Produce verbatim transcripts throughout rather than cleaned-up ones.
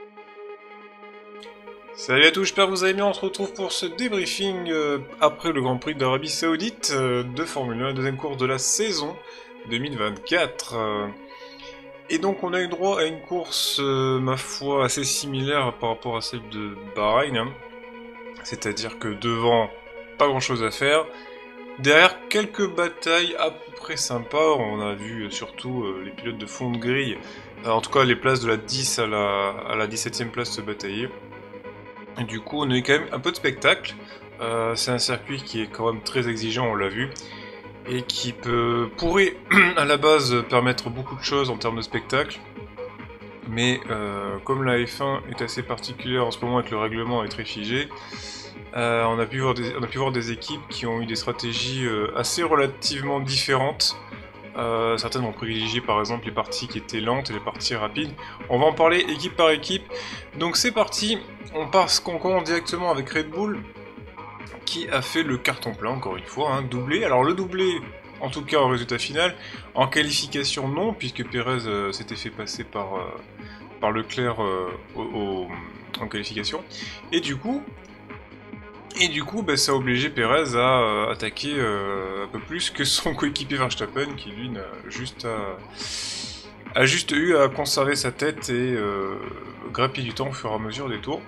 Salut à tous, j'espère que vous allez bien, on se retrouve pour ce débriefing euh, après le Grand Prix d'Arabie Saoudite euh, de Formule un, deuxième course de la saison deux mille vingt-quatre. Euh, et donc on a eu droit à une course, euh, ma foi, assez similaire par rapport à celle de Bahreïn, hein. C'est-à-dire que devant, pas grand chose à faire. Derrière, quelques batailles à peu près sympas, on a vu euh, surtout euh, les pilotes de fond de grille, euh, en tout cas les places de la dix à la, à la dix-septième place se batailler. Et du coup, on a eu quand même un peu de spectacle. Euh, c'est un circuit qui est quand même très exigeant, on l'a vu, et qui peut, pourrait à la base permettre beaucoup de choses en termes de spectacle. Mais euh, comme la F un est assez particulière en ce moment et que le règlement est très figé, euh, on, a pu voir des, on a pu voir des équipes qui ont eu des stratégies euh, assez relativement différentes. Euh, certaines vont privilégier par exemple les parties qui étaient lentes et les parties rapides. On va en parler équipe par équipe. Donc c'est parti, on passe qu'on commence directement avec Red Bull qui a fait le carton plein encore une fois, hein, doublé. Alors le doublé, en tout cas en résultat final, en qualification non, puisque Pérez euh, s'était fait passer par, euh, par Leclerc euh, au, au, en qualification. Et du coup, Et du coup, bah, ça a obligé Pérez à euh, attaquer euh, un peu plus que son coéquipier Verstappen, qui lui n'a juste à... a juste eu à conserver sa tête et euh, grappiller du temps au fur et à mesure des tours.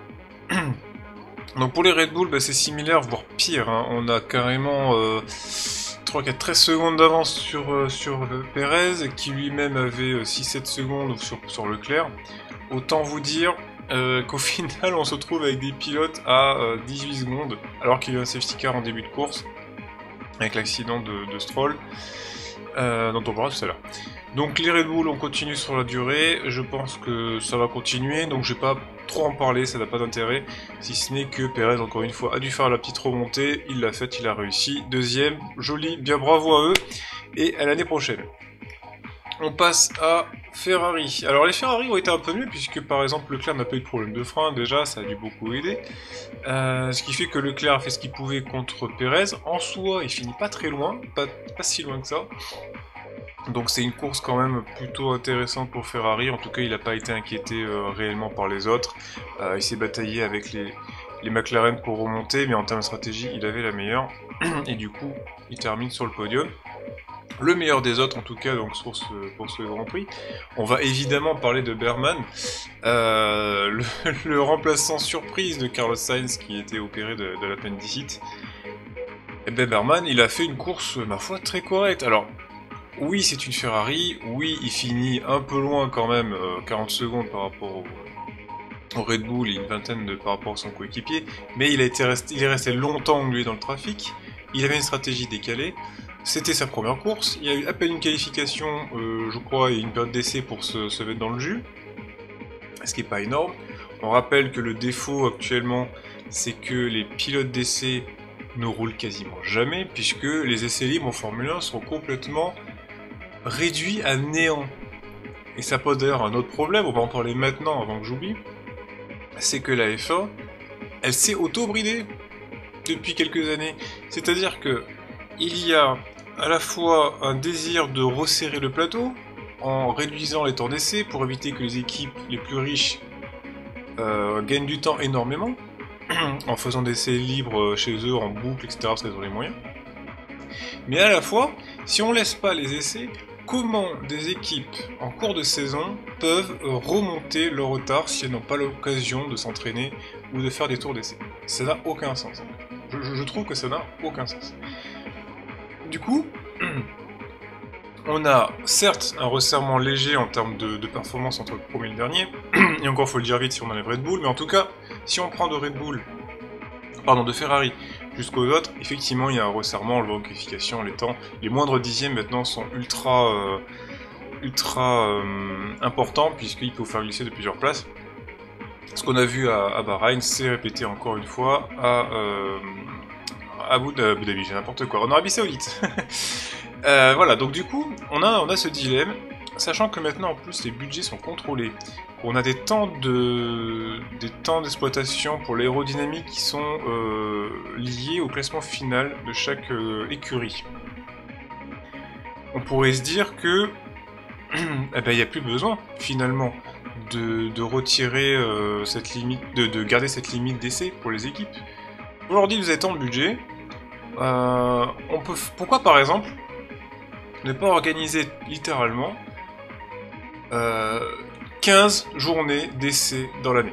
Donc pour les Red Bull, bah, c'est similaire, voire pire, hein. On a carrément euh, trois quatre treize secondes d'avance sur, euh, sur euh, Pérez, qui lui-même avait euh, six sept secondes sur, sur Leclerc. Autant vous dire Euh, qu'au final on se retrouve avec des pilotes à euh, dix-huit secondes, alors qu'il y a eu un safety car en début de course, avec l'accident de, de Stroll, euh, dont on parlera tout à l'heure. Donc les Red Bull on continue sur la durée, je pense que ça va continuer, donc je vais pas trop en parler, ça n'a pas d'intérêt, si ce n'est que Pérez encore une fois a dû faire la petite remontée, il l'a fait, il a réussi, deuxième, joli, bien bravo à eux, et à l'année prochaine. On passe à Ferrari. Alors les Ferrari ont été un peu mieux puisque par exemple Leclerc n'a pas eu de problème de frein, déjà ça a dû beaucoup aider. Euh, ce qui fait que Leclerc a fait ce qu'il pouvait contre Pérez. En soi il finit pas très loin, pas, pas si loin que ça. Donc c'est une course quand même plutôt intéressante pour Ferrari, en tout cas il n'a pas été inquiété euh, réellement par les autres. Euh, il s'est bataillé avec les, les McLaren pour remonter, mais en termes de stratégie il avait la meilleure. Et du coup il termine sur le podium. Le meilleur des autres en tout cas donc pour ce, pour ce Grand Prix. On va évidemment parler de Berman, euh, le, le remplaçant surprise de Carlos Sainz qui était opéré de, de l'appendicite. Et ben Berman il a fait une course ma foi très correcte. Alors oui c'est une Ferrari, oui il finit un peu loin quand même, euh, quarante secondes par rapport au, au Red Bull et une vingtaine de, par rapport à son coéquipier, mais il, a été resté, il est resté longtemps englué dans le trafic, il avait une stratégie décalée. C'était sa première course, il y a eu à peine une qualification, euh, je crois, et une période d'essai pour se, se mettre dans le jus, ce qui n'est pas énorme. On rappelle que le défaut actuellement, c'est que les pilotes d'essai ne roulent quasiment jamais, puisque les essais libres en Formule un sont complètement réduits à néant. Et ça pose d'ailleurs un autre problème, on va en parler maintenant avant que j'oublie, c'est que la F un, elle s'est auto-bridée depuis quelques années. C'est-à-dire que il y a à la fois un désir de resserrer le plateau en réduisant les temps d'essai pour éviter que les équipes les plus riches euh, gagnent du temps énormément en faisant des essais libres chez eux en boucle, et cetera parce qu'elles ont les moyens. Mais à la fois, si on laisse pas les essais, comment des équipes en cours de saison peuvent remonter leur retard si elles n'ont pas l'occasion de s'entraîner ou de faire des tours d'essai? Ça n'a aucun sens. Je, je, je trouve que ça n'a aucun sens. Du coup, on a certes un resserrement léger en termes de, de performance entre le premier et le dernier, et encore faut le dire vite si on enlève Red Bull, mais en tout cas, si on prend de Red Bull, pardon, de Ferrari jusqu'aux autres, effectivement il y a un resserrement, on le voit en qualification, les temps, les moindres dixièmes maintenant sont ultra, euh, ultra euh, importants, puisqu'il peut vous faire glisser de plusieurs places. Ce qu'on a vu à, à Bahreïn, c'est répété encore une fois à... Euh, Abu Dhabi, j'ai n'importe quoi, en Arabie Saoudite. euh, voilà, donc du coup, on a, on a ce dilemme, sachant que maintenant en plus les budgets sont contrôlés. On a des temps de, des temps d'exploitation pour l'aérodynamique qui sont euh, liés au classement final de chaque euh, écurie. On pourrait se dire que, eh ben, il n'y a plus besoin finalement de, de retirer euh, cette limite, de, de garder cette limite d'essai pour les équipes. On leur dit vous avez tant de budget, euh, on peut, pourquoi par exemple ne pas organiser littéralement euh, quinze journées d'essai dans l'année,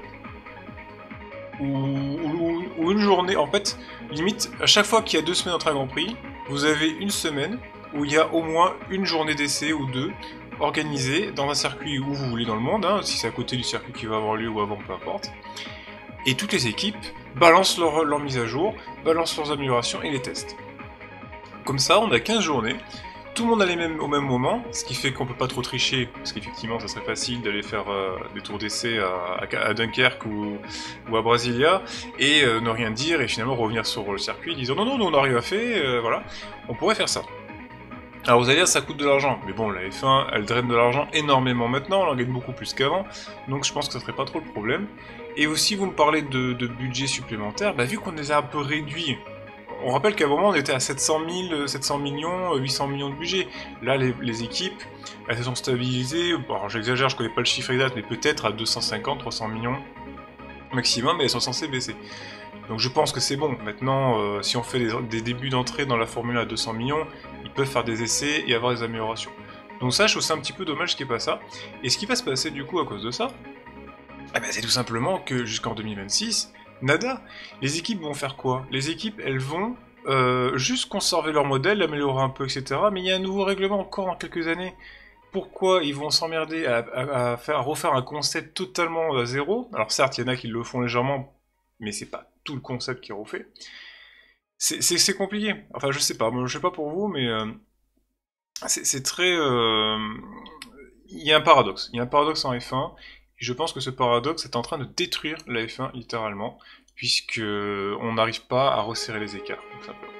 ou, ou, ou une journée, en fait, limite, à chaque fois qu'il y a deux semaines entre un Grand Prix, vous avez une semaine où il y a au moins une journée d'essai ou deux organisée dans un circuit où vous voulez dans le monde, hein, si c'est à côté du circuit qui va avoir lieu ou avant, peu importe. Et toutes les équipes balancent leur, leur mise à jour, balancent leurs améliorations et les testent. Comme ça, on a quinze journées, tout le monde a les mêmes au même moment, ce qui fait qu'on peut pas trop tricher, parce qu'effectivement ça serait facile d'aller faire euh, des tours d'essai à, à, à Dunkerque ou, ou à Brasilia, et euh, ne rien dire, et finalement revenir sur le circuit, disant non non, non on n'a rien fait, euh, voilà. On pourrait faire ça. Alors vous allez dire ça coûte de l'argent, mais bon la F un elle draine de l'argent énormément maintenant, elle en gagne beaucoup plus qu'avant, donc je pense que ça serait pas trop le problème. Et aussi vous me parlez de, de budget supplémentaire, bah vu qu'on les a un peu réduits, on rappelle qu'à un moment on était à sept cent mille, sept cents millions, huit cents millions de budget. Là les, les équipes, elles se sont stabilisées, bon j'exagère, je connais pas le chiffre exact, mais peut-être à deux cent cinquante, trois cents millions maximum, mais elles sont censées baisser. Donc je pense que c'est bon. Maintenant, euh, si on fait des, des débuts d'entrée dans la Formule à deux cents millions, ils peuvent faire des essais et avoir des améliorations. Donc ça, je trouve c'est un petit peu dommage qu'il n'y ait pas ça. Et ce qui va se passer du coup à cause de ça, eh ben, c'est tout simplement que jusqu'en deux mille vingt-six, nada. Les équipes vont faire quoi? Les équipes, elles vont euh, juste conserver leur modèle, l'améliorer un peu, et cetera. Mais il y a un nouveau règlement encore dans quelques années. Pourquoi ils vont s'emmerder à, à, à, faire, à refaire un concept totalement à zéro? Alors certes, il y en a qui le font légèrement, mais c'est pas tout le concept qui est refait. C'est compliqué. Enfin, je sais pas. Moi, je sais pas pour vous, mais euh, c'est très. Euh... Il y a un paradoxe. Il y a un paradoxe en F un. Et je pense que ce paradoxe est en train de détruire la F un littéralement, puisque on n'arrive pas à resserrer les écarts, tout simplement.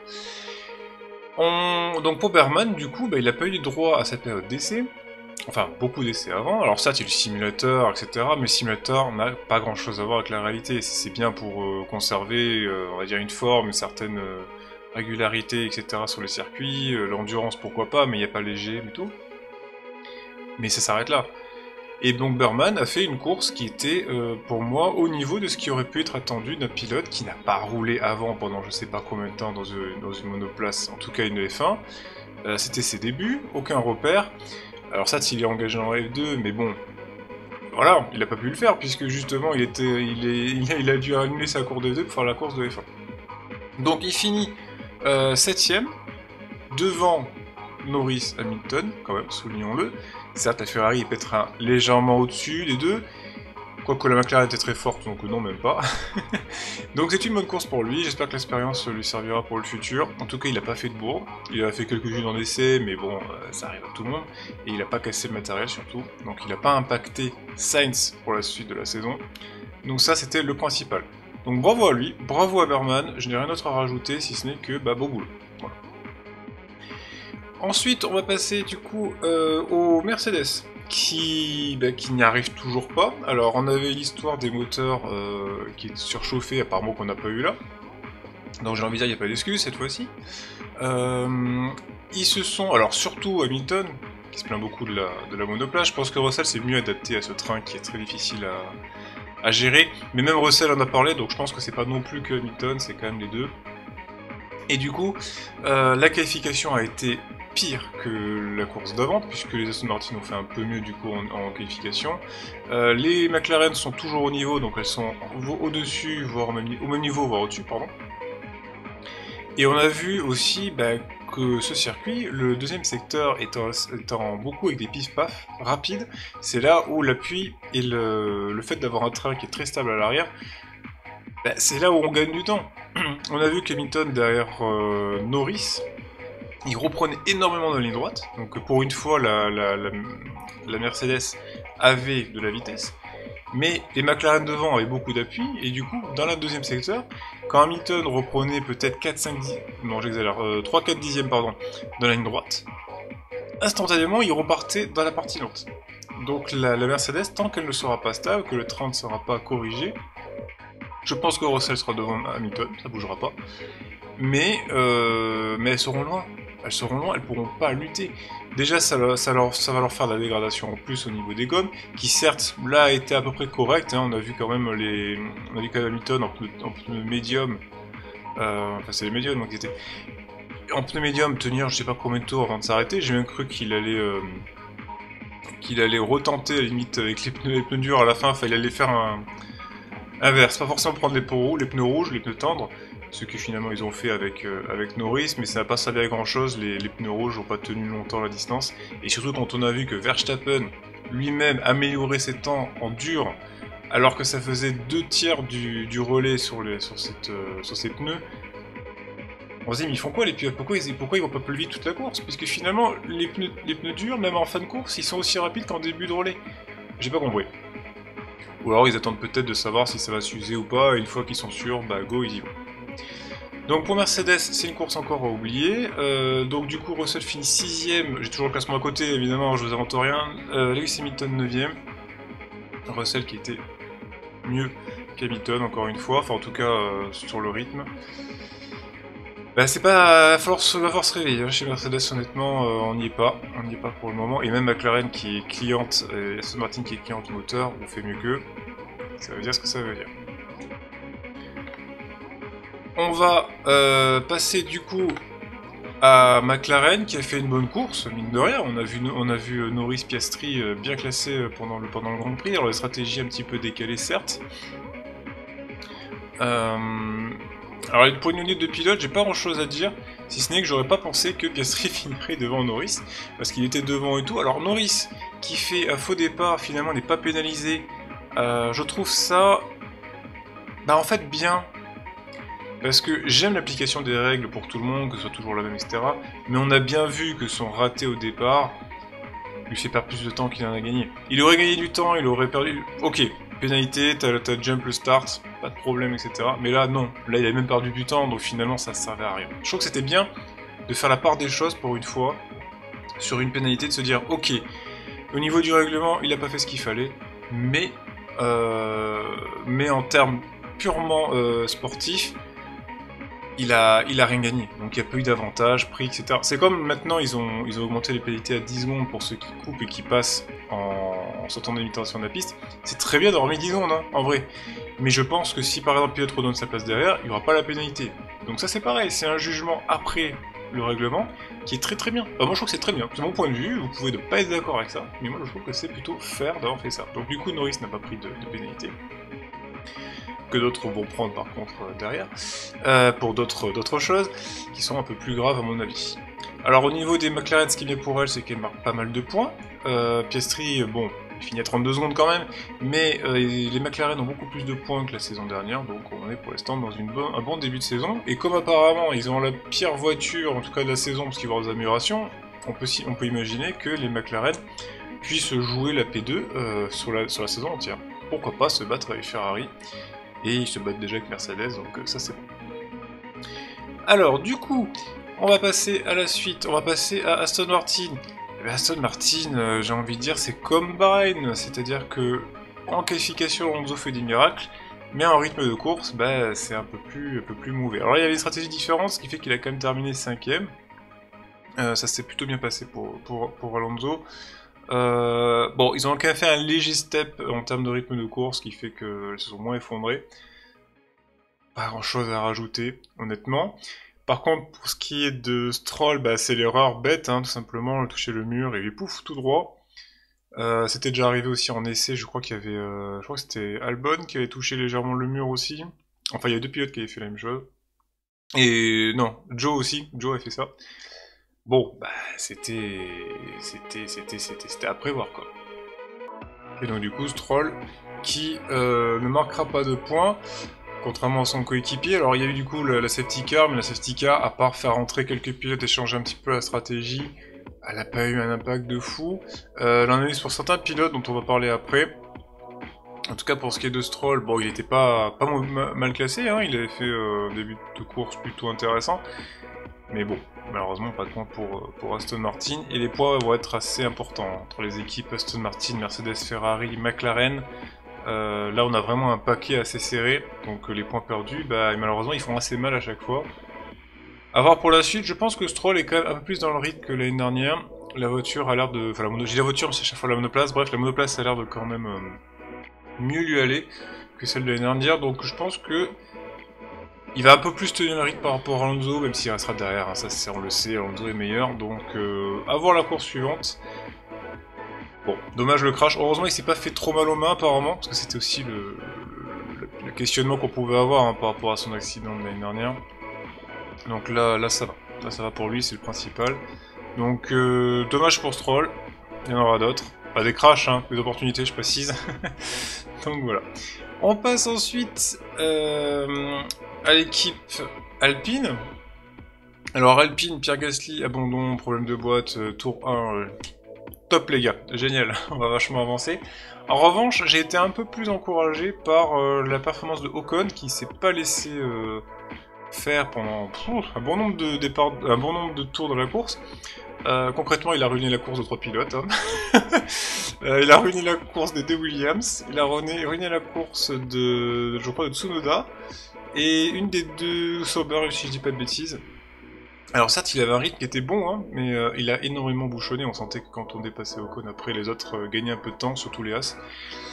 On... Donc pour Berman, du coup, bah, il n'a pas eu droit à cette période d'essai. Enfin, beaucoup d'essais avant. Alors ça, il y a le simulateur, et cetera. Mais le simulateur n'a pas grand-chose à voir avec la réalité. C'est bien pour euh, conserver, euh, on va dire, une forme, une certaine euh, régularité, et cetera sur les circuits. Euh, L'endurance, pourquoi pas, mais il n'y a pas léger et tout. Mais ça s'arrête là. Et donc Berman a fait une course qui était, euh, pour moi, au niveau de ce qui aurait pu être attendu d'un pilote qui n'a pas roulé avant pendant je sais pas combien de temps dans une, dans une monoplace, en tout cas une F un. Euh, C'était ses débuts, aucun repère. Alors ça, s'il est engagé en F deux, mais bon, voilà, il a pas pu le faire, puisque justement, il, était, il, est, il, a, il a dû annuler sa course de F deux pour faire la course de F un. Donc il finit euh, septième, devant Norris Hamilton, quand même, soulignons-le. Certes, la Ferrari est peut-être légèrement au-dessus des deux, quoique la McLaren était très forte, donc non, même pas. Donc c'est une bonne course pour lui, j'espère que l'expérience lui servira pour le futur. En tout cas, il n'a pas fait de bourde, il a fait quelques-unes en essai, mais bon, ça arrive à tout le monde. Et il n'a pas cassé le matériel surtout, donc il n'a pas impacté Sainz pour la suite de la saison. Donc ça, c'était le principal. Donc bravo à lui, bravo à Berman, je n'ai rien d'autre à rajouter, si ce n'est que, bah, beau boulot. Voilà. Ensuite, on va passer du coup euh, au Mercedes. Qui, bah, qui n'y arrive toujours pas. Alors on avait l'histoire des moteurs euh, qui est surchauffé, apparemment qu'on n'a pas eu là. Donc j'ai envie de dire, il n'y a pas d'excuse cette fois-ci. Euh, ils se sont, alors surtout Hamilton, qui se plaint beaucoup de la, de la monoplace, je pense que Russell s'est mieux adapté à ce train qui est très difficile à, à gérer. Mais même Russell en a parlé, donc je pense que c'est pas non plus que Hamilton, c'est quand même les deux. Et du coup, euh, la qualification a été pire que la course d'avant, puisque les Aston Martin ont fait un peu mieux du coup en, en qualification. Euh, les McLaren sont toujours au niveau, donc elles sont au-dessus, voire au même, au même niveau, voire au-dessus, pardon. Et on a vu aussi bah, que ce circuit, le deuxième secteur étant, étant beaucoup avec des pif-paf rapides, c'est là où l'appui et le, le fait d'avoir un train qui est très stable à l'arrière, bah, c'est là où on gagne du temps. On a vu qu'Hamilton derrière euh, Norris, il reprenait énormément dans la ligne droite, donc pour une fois la, la, la, la Mercedes avait de la vitesse, mais les McLaren devant avaient beaucoup d'appui, et du coup, dans le deuxième secteur, quand Hamilton reprenait peut-être quatre cinq dix... non j'exagère, euh, trois quatre dixièmes pardon, dans la ligne droite, instantanément il repartait dans la partie lente. Donc la, la Mercedes, tant qu'elle ne sera pas stable, que le train ne sera pas corrigé, je pense que Russell sera devant Hamilton, ça bougera pas, mais, euh, mais elles seront loin. elles seront loin, elles pourront pas lutter. Déjà, ça, ça, leur, ça va leur faire de la dégradation en plus au niveau des gommes, qui certes, là, a été à peu près correct, hein, on a vu quand même les... On a vu quand même Hamilton en pneu, en pneu médium, euh, enfin c'est les médiums donc c'était... En pneu médium, tenir je sais pas combien de tours avant de s'arrêter, j'ai même cru qu'il allait... Euh, qu'il allait retenter à la limite avec les pneus, les pneus durs à la fin, enfin il allait faire un... inverse, pas forcément prendre les pneus rouges, les pneus rouges, les pneus tendres, ce que finalement ils ont fait avec, euh, avec Norris, mais ça n'a pas servi à grand chose, les, les pneus rouges n'ont pas tenu longtemps la distance, et surtout quand on a vu que Verstappen lui-même améliorait ses temps en dur, alors que ça faisait deux tiers du, du relais sur, les, sur, cette, euh, sur ces pneus, on se dit mais ils font quoi les pilotes, pourquoi ils, pourquoi ils vont pas plus vite toute la course? Puisque finalement les pneus, les pneus durs, même en fin de course, ils sont aussi rapides qu'en début de relais. J'ai pas compris. Ou alors ils attendent peut-être de savoir si ça va s'user ou pas, et une fois qu'ils sont sûrs, bah go, ils y vont. Donc pour Mercedes, c'est une course encore à oublier. Euh, donc du coup, Russell finit sixième, j'ai toujours le classement à côté, évidemment, je vous invente rien. Euh, Lewis Hamilton neuvième. Russell qui était mieux qu'Hamilton, encore une fois, enfin en tout cas euh, sur le rythme. Bah c'est pas... va falloir se, va falloir se réveiller, hein. Chez Mercedes honnêtement, euh, on n'y est pas, on n'y est pas pour le moment, et même McLaren qui est cliente, et Aston Martin qui est cliente moteur, on fait mieux qu'eux, ça veut dire ce que ça veut dire. On va euh, passer du coup à McLaren qui a fait une bonne course, mine de rien, on a vu, on a vu Norris Piastri euh, bien classé pendant le, pendant le Grand Prix, alors les stratégies un petit peu décalées certes. Euh... Alors pour une unité de pilote, j'ai pas grand chose à dire, si ce n'est que j'aurais pas pensé que Piastri finirait devant Norris, parce qu'il était devant et tout. Alors Norris, qui fait un faux départ, finalement n'est pas pénalisé, euh, je trouve ça, bah en fait bien, parce que j'aime l'application des règles pour tout le monde, que ce soit toujours la même, et cetera. Mais on a bien vu que son raté au départ lui fait perdre plus de temps qu'il en a gagné. Il aurait gagné du temps, il aurait perdu... Ok, pénalité, t'as jump le start, pas de problème, et cetera. Mais là, non. Là, il a même perdu du temps, donc finalement, ça servait à rien. Je trouve que c'était bien de faire la part des choses pour une fois, sur une pénalité, de se dire, ok, au niveau du règlement, il a pas fait ce qu'il fallait, mais, euh, mais en termes purement euh, sportifs, il a, il a rien gagné. Donc il n'y a pas eu d'avantage, prix, et cetera. C'est comme maintenant, ils ont, ils ont augmenté les pénalités à dix secondes pour ceux qui coupent et qui passent en, en sortant de l'imitation de la piste. C'est très bien d'avoir mis dix secondes, hein, en vrai. Mais je pense que si par exemple Pilote redonne sa place derrière, il n'y aura pas la pénalité. Donc ça c'est pareil, c'est un jugement après le règlement qui est très très bien. Enfin, moi je trouve que c'est très bien, c'est mon point de vue, vous pouvez ne pas être d'accord avec ça, mais moi je trouve que c'est plutôt fair d'avoir fait ça. Donc du coup Norris n'a pas pris de, de pénalité, que d'autres vont prendre par contre euh, derrière, euh, pour d'autres d'autres choses, qui sont un peu plus graves à mon avis. Alors au niveau des McLaren, ce qui est bien pour elle, c'est qu'elle marque pas mal de points. Euh, Piastri, bon, il finit à trente-deux secondes quand même, mais euh, les McLaren ont beaucoup plus de points que la saison dernière, donc on est pour l'instant dans une bonne, un bon début de saison. Et comme apparemment ils ont la pire voiture, en tout cas de la saison, parce qu'il va y avoir des améliorations, on peut, on peut imaginer que les McLaren puissent jouer la P deux euh, sur, la, sur la saison entière. Pourquoi pas se battre avec Ferrari, et ils se battent déjà avec Mercedes, donc euh, ça c'est bon. Alors du coup, on va passer à la suite, on va passer à Aston Martin. Et bien, Aston Martin, euh, j'ai envie de dire, c'est comme Bahreïn, c'est-à-dire que en qualification, Alonso fait des miracles, mais en rythme de course, bah, c'est un peu plus, un peu plus mauvais. Alors il y avait une stratégie différente, ce qui fait qu'il a quand même terminé cinquième. Euh, ça s'est plutôt bien passé pour, pour, pour Alonso. Euh, bon, ils ont quand même fait un léger step en termes de rythme de course, qui fait qu'ils se sont moins effondrés. Pas grand chose à rajouter, honnêtement. Par contre, pour ce qui est de Stroll, bah, c'est l'erreur bête, hein, tout simplement, toucher le mur et pouf, tout droit. Euh, c'était déjà arrivé aussi en essai, je crois qu'il y avait, euh, je crois que c'était Albon qui avait touché légèrement le mur aussi. Enfin, il y a deux pilotes qui avaient fait la même chose. Et non, Joe aussi, Joe a fait ça. Bon, bah, c'était, c'était, c'était, c'était, c'était à prévoir, quoi. Et donc, du coup, Stroll, qui euh, ne marquera pas de points, contrairement à son coéquipier. Alors, il y a eu, du coup, la, la safety car, mais la safety car, à part faire rentrer quelques pilotes et changer un petit peu la stratégie, elle n'a pas eu un impact de fou. Euh, elle en a eu sur certains pilotes, dont on va parler après. En tout cas, pour ce qui est de Stroll, bon, il était pas, pas mal classé, hein, il avait fait euh, un début de course plutôt intéressant. Mais bon, malheureusement, pas de points pour, pour Aston Martin. Et les points vont être assez importants entre les équipes Aston Martin, Mercedes, Ferrari, McLaren. Euh, là, on a vraiment un paquet assez serré. Donc les points perdus, bah, malheureusement, ils font assez mal à chaque fois. A voir pour la suite, je pense que Stroll est quand même un peu plus dans le rythme que l'année dernière. La voiture a l'air de... Enfin, la mono... j'ai la voiture, mais c'est à chaque fois la monoplace. Bref, la monoplace a l'air de quand même euh, mieux lui aller que celle de l'année dernière. Donc je pense que il va un peu plus tenir le rythme par rapport à Alonso, même s'il restera derrière. Hein, ça, c'est, on le sait, Alonso est meilleur. Donc euh, à voir la course suivante. Bon, dommage le crash. Heureusement, il s'est pas fait trop mal aux mains apparemment, parce que c'était aussi le, le, le questionnement qu'on pouvait avoir hein, par rapport à son accident de l'année dernière. Donc là, là ça va. Là ça va pour lui, c'est le principal. Donc euh, dommage pour Stroll. Il y en aura d'autres. Pas des crashs, hein, des opportunités, je précise. Donc voilà. On passe ensuite euh, à l'équipe Alpine. Alors Alpine, Pierre Gasly, abandon, problème de boîte, euh, tour un... Euh, top les gars, génial, on va vachement avancer. En revanche, j'ai été un peu plus encouragé par euh, la performance de Ocon qui s'est pas laissé euh, faire pendant pff, un bon nombre de départs, un bon nombre de tours dans la course. Euh, concrètement, il a ruiné la course de trois pilotes. Hein. euh, il a ruiné la course des deux Williams, il a ruiné, ruiné la course de, je crois, de Tsunoda et une des deux Sauber, si je dis pas de bêtises. Alors certes, il avait un rythme qui était bon, hein, mais euh, il a énormément bouchonné. On sentait que quand on dépassait Ocon, après les autres euh, gagnaient un peu de temps, surtout les As.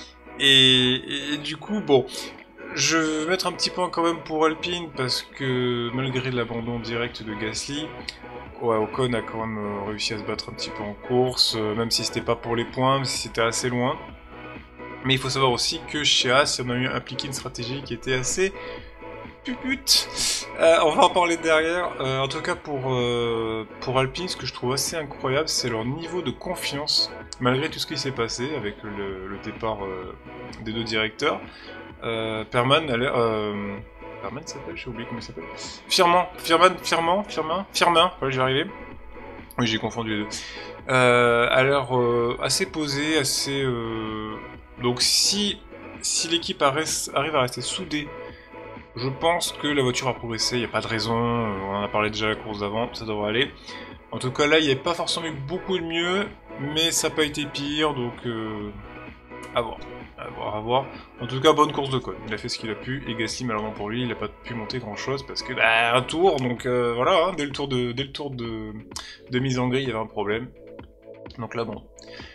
Et, et du coup, bon, je vais mettre un petit point quand même pour Alpine parce que malgré l'abandon direct de Gasly, ouais, Ocon a quand même euh, réussi à se battre un petit peu en course, euh, même si c'était pas pour les points, même si c'était assez loin. Mais il faut savoir aussi que chez As, on a eu appliqué une stratégie qui était assez pupute. Euh, on va en parler derrière. Euh, en tout cas pour, euh, pour Alpine, ce que je trouve assez incroyable, c'est leur niveau de confiance, malgré tout ce qui s'est passé avec le, le départ euh, des deux directeurs. Euh, Perman a l'air... Euh... Perman s'appelle? J'ai oublié comment il s'appelle. Firman, Firman, Firman, Firmin, Firmin, voilà, j'y arrivé. Oui, j'ai confondu les deux. Euh, a l'air euh, assez posé, assez... Euh... Donc si, si l'équipe arrive à rester soudée, je pense que la voiture a progressé, il n'y a pas de raison, on en a parlé déjà à la course d'avant, ça devrait aller. En tout cas là, il n'y avait pas forcément eu beaucoup de mieux, mais ça n'a pas été pire, donc euh, à voir, à voir, à voir. En tout cas, bonne course de Ocon, il a fait ce qu'il a pu, et Gasly, malheureusement pour lui, il n'a pas pu monter grand chose, parce que, bah, un tour, donc euh, voilà, hein, dès le tour, de, dès le tour de, de mise en grille, il y avait un problème. Donc là, bon.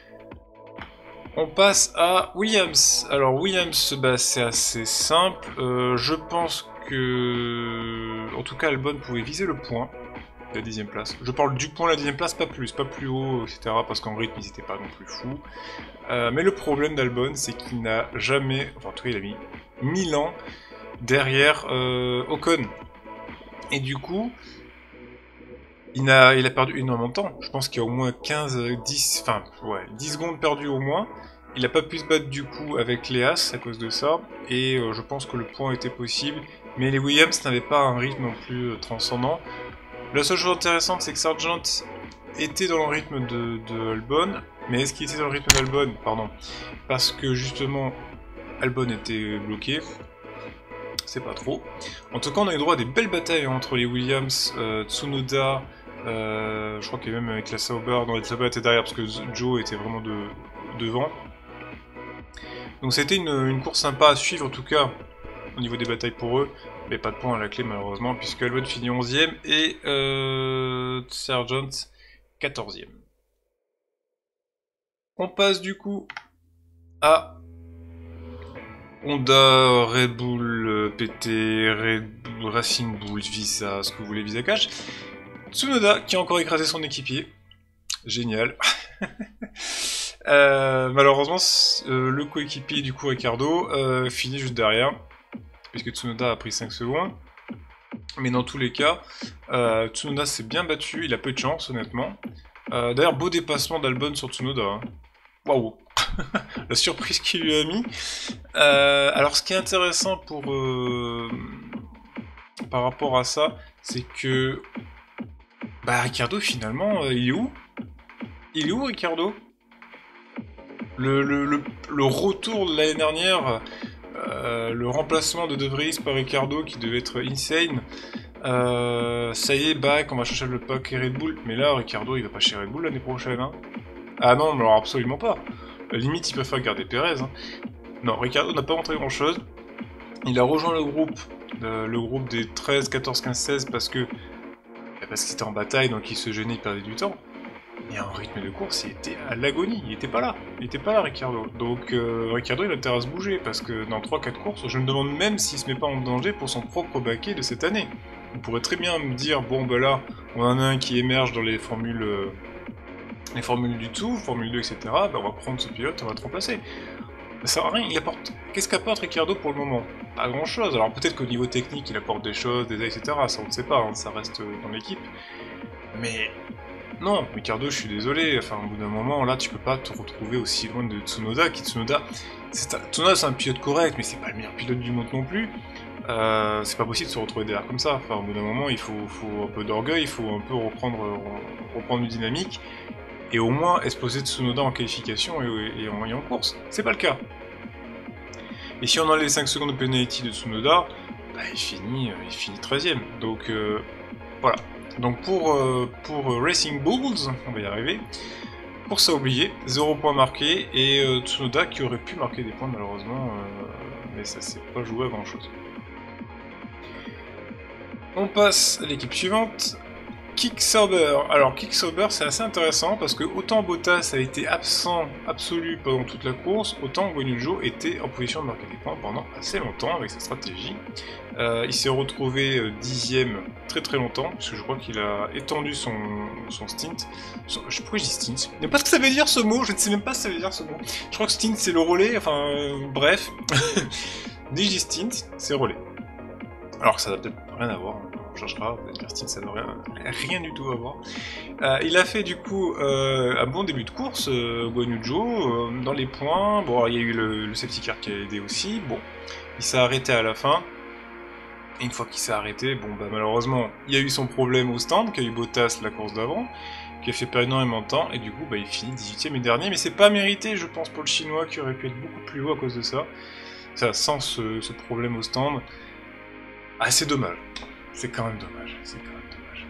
On passe à Williams. Alors Williams, bah, c'est assez simple. Euh, je pense que, en tout cas, Albon pouvait viser le point, la dixième place. Je parle du point, la dixième place, pas plus, pas plus haut, et cetera. Parce qu'en rythme, ils n'étaient pas non plus fous. Euh, mais le problème d'Albon, c'est qu'il n'a jamais, enfin en tout cas, il a mis mille ans derrière euh, Ocon. Et du coup, il a, il a perdu énormément de temps. Je pense qu'il y a au moins quinze, dix, enfin, ouais, dix secondes perdues au moins. Il n'a pas pu se battre du coup avec les As à cause de ça. Et euh, je pense que le point était possible. Mais les Williams n'avaient pas un rythme non plus euh, transcendant. La seule chose intéressante, c'est que Sargent était dans le rythme de, de Albon. Mais est-ce qu'il était dans le rythme d'Albon? Pardon. Parce que justement, Albon était bloqué. C'est pas trop. En tout cas, on a eu droit à des belles batailles entre les Williams, euh, Tsunoda, euh, je crois qu'il y a même avec la Sauber, non, la Sauber était derrière parce que Joe était vraiment de, devant. Donc c'était une, une course sympa à suivre en tout cas au niveau des batailles pour eux, mais pas de points à la clé malheureusement puisque Albon finit onzième et euh, Sargent quatorzième. On passe du coup à Honda, Red Bull, P T, Red Bull, Racing Bull, Visa, ce que vous voulez, Visa Cash. Tsunoda qui a encore écrasé son équipier. Génial. euh, malheureusement, euh, le coéquipier du coup Ricciardo euh, finit juste derrière. Puisque Tsunoda a pris cinq secondes. Mais dans tous les cas, euh, Tsunoda s'est bien battu. Il a peu de chance, honnêtement. Euh, D'ailleurs, beau dépassement d'Albon sur Tsunoda. Hein. Waouh. La surprise qu'il lui a mis. Euh, alors, ce qui est intéressant pour euh, par rapport à ça, c'est que bah Ricciardo finalement, euh, il est où? Il est où Ricciardo? le, le, le, le retour de l'année dernière, euh, le remplacement de De Vries par Ricciardo qui devait être insane. Euh, ça y est, back, on va chercher le pack Red Bull. Mais là, Ricciardo, il va pas chez Red Bull l'année prochaine. Hein. Ah non, alors absolument pas. Limite, il préfère garder Perez. Hein. Non, Ricciardo n'a pas montré grand chose. Il a rejoint le groupe, euh, le groupe des treize, quatorze, quinze, seize parce que parce qu'il était en bataille, donc il se gênait, il perdait du temps. Mais en rythme de course, il était à l'agonie, il était pas là, il était pas là Ricciardo. Donc euh, Ricciardo il a intérêt à se bouger, parce que dans trois quatre courses, je me demande même s'il se met pas en danger pour son propre baquet de cette année. On pourrait très bien me dire, bon ben là, on en a un qui émerge dans les formules euh, les formules du tout, Formule deux, et cetera, ben on va prendre ce pilote, on va te remplacer. Ça sert à rien, il apporte... Qu'est-ce qu'apporte Ricciardo pour le moment? Pas grand chose, alors peut-être qu'au niveau technique il apporte des choses, des aides, et cetera, ça on ne sait pas, hein, ça reste dans l'équipe. Mais... non, Ricciardo, je suis désolé, enfin au bout d'un moment, là tu peux pas te retrouver aussi loin de Tsunoda, qui Tsunoda... Un... Tsunoda c'est un pilote correct, mais c'est pas le meilleur pilote du monde non plus. Euh, c'est pas possible de se retrouver derrière comme ça, enfin au bout d'un moment il faut, faut un peu d'orgueil, il faut un peu reprendre, reprendre une dynamique, et au moins exploser Tsunoda en qualification et, et, en, et en course. C'est pas le cas. Et si on enlève les cinq secondes de penalty de Tsunoda, bah, il finit il finit treizième. Donc euh, voilà. Donc pour, euh, pour Racing Bulls, on va y arriver, pour ça oublié, zéro point marqué, et euh, Tsunoda qui aurait pu marquer des points malheureusement, euh, mais ça s'est pas joué à grand chose. On passe à l'équipe suivante, Kick-Sauber. Alors Kick-Sauber c'est assez intéressant parce que autant Bottas a été absent absolu pendant toute la course, autant Guan Yu Zhou était en position de marquer des points pendant assez longtemps avec sa stratégie. Euh, il s'est retrouvé euh, dixième très très longtemps, parce que je crois qu'il a étendu son, son stint. Son, je, pourquoi je dis stint? Je ne sais pas ce que ça veut dire ce mot, je ne sais même pas ce que ça veut dire ce mot. Je crois que stint c'est le relais, enfin euh, bref. Dès que je dis stint, c'est relais. Alors ça n'a peut-être rien à voir, on cherchera, stint ça n'a rien, rien du tout à voir. Euh, il a fait du coup euh, un bon début de course, euh, Guan Yu Zhou, euh, dans les points. Bon, il y a eu le, le safety car qui a aidé aussi. Bon, il s'est arrêté à la fin. Et une fois qu'il s'est arrêté, bon bah malheureusement, il y a eu son problème au stand, qui a eu Bottas la course d'avant, qui a fait perdre énormément de temps, et du coup bah il finit dix-huitième et dernier, mais c'est pas mérité je pense pour le chinois qui aurait pu être beaucoup plus haut à cause de ça. Ça, sans ce, ce problème au stand. Ah c'est dommage, c'est quand même dommage, c'est quand même dommage.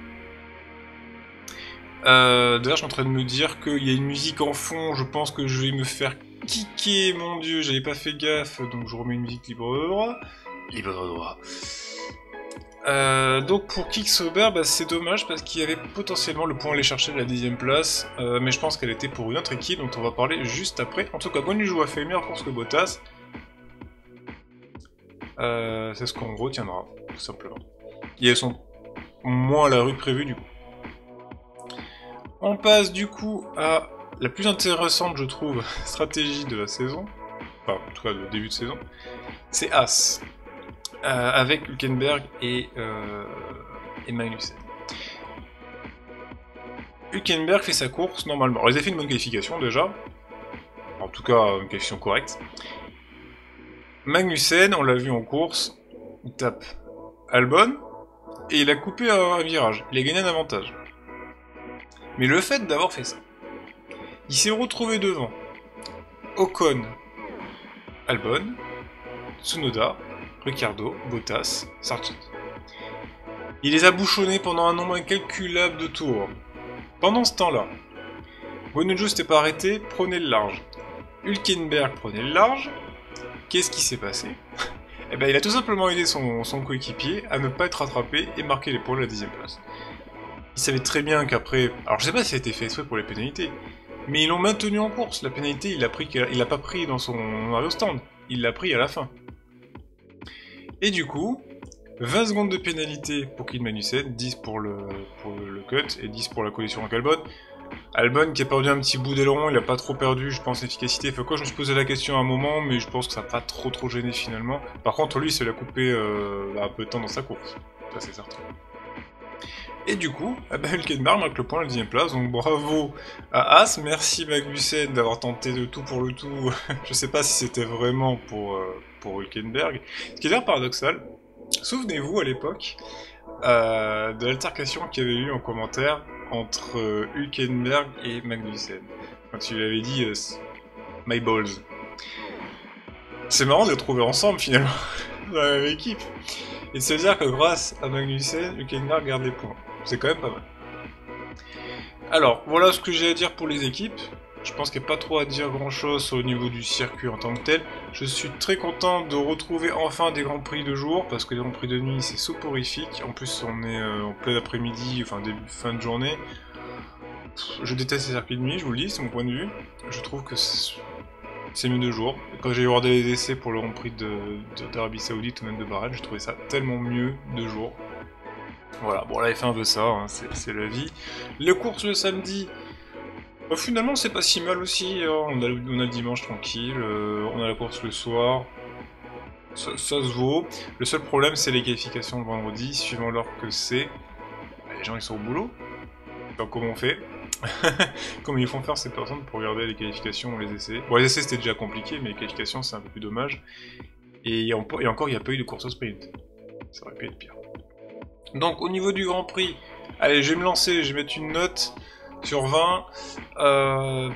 Euh, D'ailleurs je suis en train de me dire qu'il y a une musique en fond, je pense que je vais me faire kicker, mon dieu, j'avais pas fait gaffe, donc je remets une musique libre de droit. Libre de droit. Euh, donc pour Kick-Sauber, bah, c'est dommage parce qu'il y avait potentiellement le point à aller chercher la dixième place, euh, mais je pense qu'elle était pour une autre équipe dont on va parler juste après. En tout cas, Guan Yu Zhou a fait une meilleure course que Bottas. Euh, c'est ce qu'on retiendra, tout simplement. Et elles sont moins à la rue prévue du coup. On passe du coup à la plus intéressante, je trouve, stratégie de la saison, enfin en tout cas le début de saison, c'est As. Euh, avec Hülkenberg et, euh, et Magnussen. Hülkenberg fait sa course normalement. Alors, ils avaient fait une bonne qualification déjà. En tout cas, une qualification correcte. Magnussen, on l'a vu en course, il tape Albon et il a coupé un virage. Il a gagné un avantage. Mais le fait d'avoir fait ça, il s'est retrouvé devant Ocon, Albon, Tsunoda, Ricciardo, Bottas, Sargent. Il les a bouchonnés pendant un nombre incalculable de tours. Pendant ce temps-là, Guan Yu Zhou s'était pas arrêté, prenait le large. Hülkenberg prenait le large. Qu'est-ce qui s'est passé? Eh ben, il a tout simplement aidé son, son coéquipier à ne pas être rattrapé et marquer les points de la dixième place. Il savait très bien qu'après... Alors je sais pas si ça a été fait exprès pour les pénalités, mais ils l'ont maintenu en course. La pénalité, il l'a pris, il l'a pas pris dans son arrêt au stand. Il l'a pris à la fin. Et du coup, vingt secondes de pénalité pour Kid Magnussen, dix pour le, pour le cut et dix pour la collision avec Albon. Albon qui a perdu un petit bout d'aileron, il a pas trop perdu, je pense, l'efficacité. Enfin quoi, je me suis posé la question à un moment, mais je pense que ça n'a pas trop trop gêné finalement. Par contre, lui, ça l'a coupé euh, un peu de temps dans sa course, ça c'est certain. Et du coup, eh ben, Hülkenberg marque le point à la dixième place, donc bravo à As, merci Magnussen d'avoir tenté de tout pour le tout. Je sais pas si c'était vraiment pour, euh, pour Hülkenberg. Ce qui est d'ailleurs paradoxal, souvenez-vous à l'époque euh, de l'altercation qu'il y avait eu en commentaire entre euh, Hülkenberg et Magnussen. Quand il avait dit euh, « My balls ». C'est marrant de les trouver ensemble finalement, dans la même équipe. Et de se dire que grâce à Magnussen, Hülkenberg garde les points. C'est quand même pas mal. Alors, voilà ce que j'ai à dire pour les équipes. Je pense qu'il n'y a pas trop à dire grand chose au niveau du circuit en tant que tel. Je suis très content de retrouver enfin des grands prix de jour, parce que les grands prix de nuit c'est soporifique. En plus on est euh, en plein après-midi, enfin début, fin de journée. Je déteste les circuits de nuit, je vous le dis, c'est mon point de vue. Je trouve que c'est mieux de jour. Quand j'ai regardé les essais pour le Grand Prix d'Arabie Saoudite ou même de Bahreïn, je trouvais ça tellement mieux de jour. Voilà, bon la F un veut ça, hein, c'est la vie. Les courses le samedi, bah, finalement c'est pas si mal aussi, hein. on, a, on a le dimanche tranquille, euh, on a la course le soir, ça, ça se vaut. Le seul problème c'est les qualifications le vendredi, suivant l'heure que c'est. Bah, les gens ils sont au boulot, donc comment on fait? Comment ils font faire ces personnes pour regarder les qualifications ou les essais? Bon, les essais c'était déjà compliqué, mais les qualifications c'est un peu plus dommage. Et, et encore, il n'y a pas eu de course au sprint. Ça aurait pu être pire. Donc, au niveau du Grand Prix, allez, je vais me lancer, je vais mettre une note sur vingt. Euh,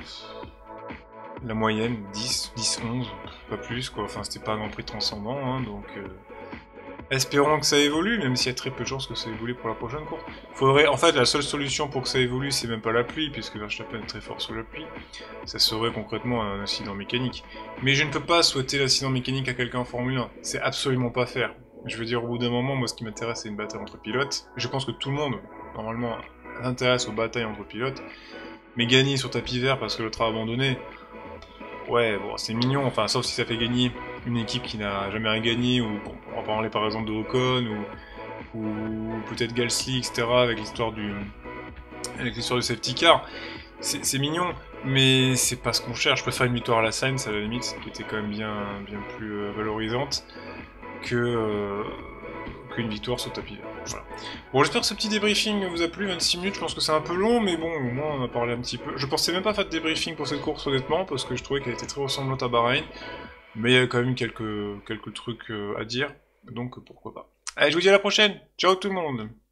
la moyenne, dix, dix, onze, pas plus, quoi. Enfin, c'était pas un Grand Prix transcendant, hein, donc... Euh... Espérons que ça évolue, même s'il y a très peu de chances que ça évolue pour la prochaine course. Faudrait, en fait, la seule solution pour que ça évolue, c'est même pas la pluie, puisque Verstappen est très fort sous la pluie. Ça serait concrètement un incident mécanique. Mais je ne peux pas souhaiter l'incident mécanique à quelqu'un en Formule un. C'est absolument pas faire. Je veux dire, au bout d'un moment, moi, ce qui m'intéresse, c'est une bataille entre pilotes. Je pense que tout le monde, normalement, s'intéresse aux batailles entre pilotes. Mais gagner sur tapis vert parce que l'autre a abandonné... Ouais, bon, c'est mignon, enfin, sauf si ça fait gagner une équipe qui n'a jamais rien gagné, ou bon, on va parler par exemple de Ocon, ou, ou peut-être Gasly, et cetera, avec l'histoire du avec l'histoire du safety car. C'est mignon, mais c'est pas ce qu'on cherche. Je préfère une victoire à la Sainz, à la limite, qui était quand même bien, bien plus euh, valorisante, que euh, qu'une victoire sur tapis vert. Voilà. Bon, j'espère que ce petit débriefing vous a plu, vingt-six minutes, je pense que c'est un peu long, mais bon, au moins on a parlé un petit peu. Je pensais même pas faire de débriefing pour cette course, honnêtement, parce que je trouvais qu'elle était très ressemblante à Bahreïn, mais il y a quand même quelques, quelques trucs à dire, donc pourquoi pas. Allez, je vous dis à la prochaine, ciao tout le monde!